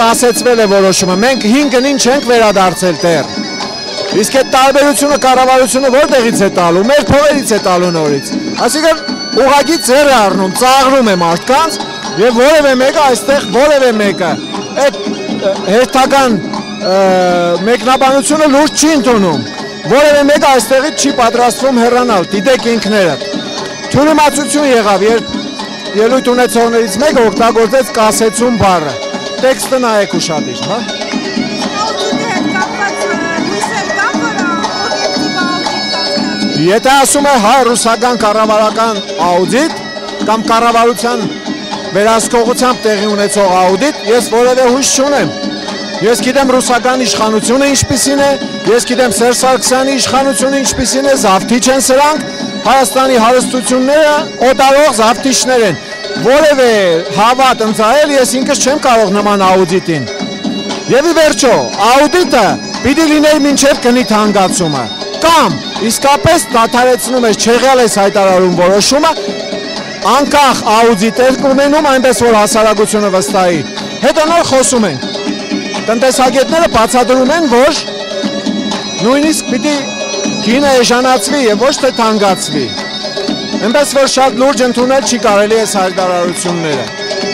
կասեցվել է որոշումը, մենք 5 գնին չենք վերադարձել տեղ։ Իսկ այդ տարբերությունը կառավարությունը որտեղից է տալու, մեր փողերից է տալու նորից։ Այսինքն ուղղակի ձեռ է առնում, ծաղրում է մարդկանց եւ որևէ մեկը այստեղ որևէ մեկը այդ հերթական մեկնաբանությունը լուրջ չի ընդունում։ Որևէ մեկը այստեղից չի պատրաստվում հեռանալ, դիտեք ինքներդ։ Թյուրիմացություն եղավ, երբ ելույթ ունեցողներից մեկը օգտագործեց կասեցում բառը։ Տեքստը նայեք ուշադիր, հա։ Եթե ասում է հա ռուսական կառավարական աուդիտ կամ կառավարության վերահսկողությամբ տեղի ունեցող աուդիտ, ես որևէ հույս չունեմ։ Ես գիտեմ ռուսական իշխանությունը ինչպիսին է, ես գիտեմ Սերժ Սարգսյանի իշխանությունը ինչպիսին է, զավթիչ են սրանք, Հայաստանի հարստությունները օտարող զավթիչներ են։ Որևէ հավատ ընծայել ես ինքս չեմ կարող նման աուդիտին։ Եվ ի վերջո, աուդիտը պիտի լիներ մինչև գնի թանկացումը, կամ իսկապես դադարեցնում ես, չեղյալ ես հայտարարում որոշումը, անկախ աուդիտեր կունենում, այնպես որ հասարակությունը վստահի։ Հետո նոր խոսում ենք։ Տնտեսագետները բացատրում են, որ նույնիսկ պիտի գինը էժանացվի եւ ոչ թե թանկացվի։ Այնպես որ շատ լուրջ ընդունել չի կարելի այս հայտարարությունները։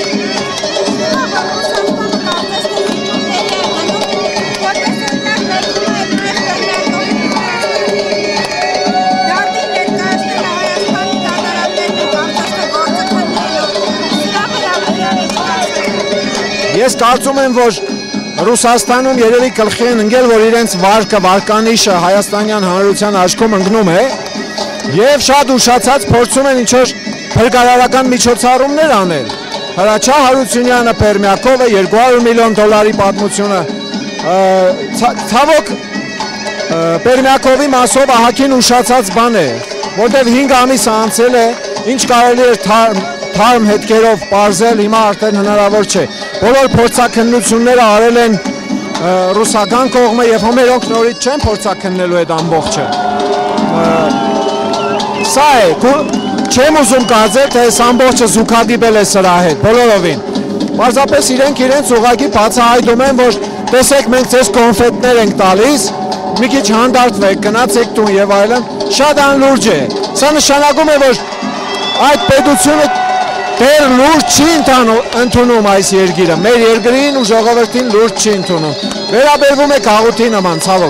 Ես կարծում եմ, որ Ռուսաստանում երևի գլխի են ընկել, որ իրենց վարկը, վարկանիշը Հայաստանյան Հանրության աչքում ընկնում է եւ շատ ուշացած փորձում են ինչ-որ փրկարարական միջոցառումներ անել։ Հրաչյա Հարությունյանը Պերմյակովը $200 միլիոն պատմությունը ցավոք Պերմյակովի մասով ահագին ուշացած բան է, որտեղ 5 ամիս անցել է, ինչ կարելի է թարմ հետքերով պարզել, հիմա արդեն հնարավոր չէ։ Բոլոր փորձաքննությունները արել են ռուսական կողմը եւ հոմերոնք նորից չեն փորձաքննելու այդ ամբողջը։ Սա է, չեմ ուզում կարծել, թե այս ամբողջը զուգադիպել է սրա հետ, բոլորովին։ Պարզապես իրենց ուղղակի բացահայտում են, որ տեսեք մենք ձեզ կոնֆետներ ենք տալիս, մի քիչ հանդարտվեք, գնացեք տուն եւ այլն, շատ անլուրջ է։ Սա նշանակում է, որ այդ պետությունը դեռ լուրջ չի ընդունում այս երկիրը, մեր երկրին ու ժողովրդին լուրջ չի ընդունում, վերաբերվում է գաղութի նման, ցավոք։